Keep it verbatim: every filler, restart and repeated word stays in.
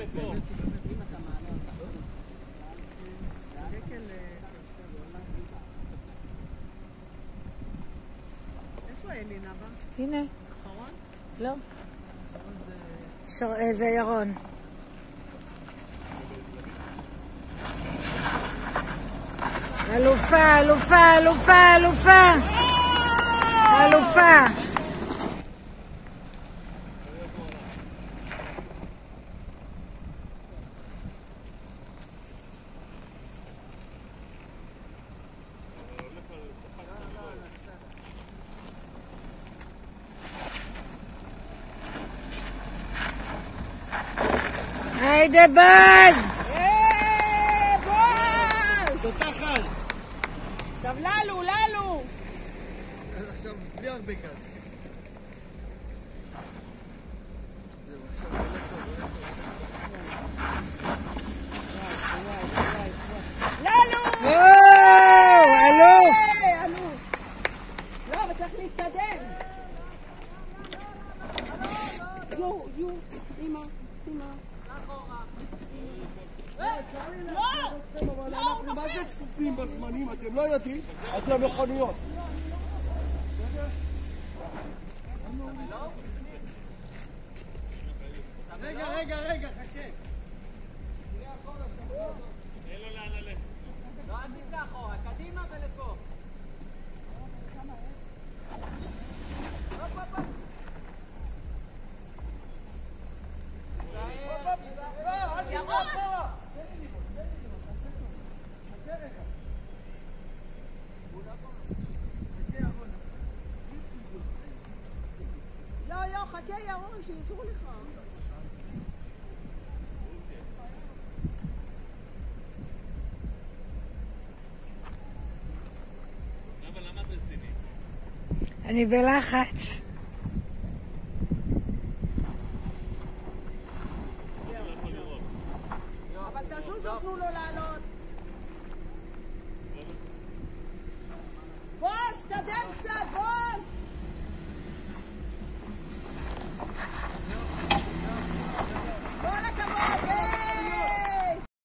לפה. איפה אלינה בה? הנה. אחרון? לא. אחרון זה ירון. אלופה, אלופה, אלופה, אלופה. אלופה. היידה באז! היי, באז! תותחל! עכשיו ללו, ללו! עכשיו בלי הרבה גז. ללו! וואו, אלוף! אלוף! לא, אבל צריך להתקדם. יו, יו, אמא, אמא. אנחנו מה זה צפופים בזמנים, אתם לא יודעים? אז למכוניות. רגע, רגע, רגע, חכה. אין לו לאן ללכת. לא, אל תיסע אחורה, קדימה ולפה. לא, לא, חכה ירון, שיעזרו לך. אבל למה את רצינית? אני בלחץ. אבל תזוזו, תנו לו לעלות.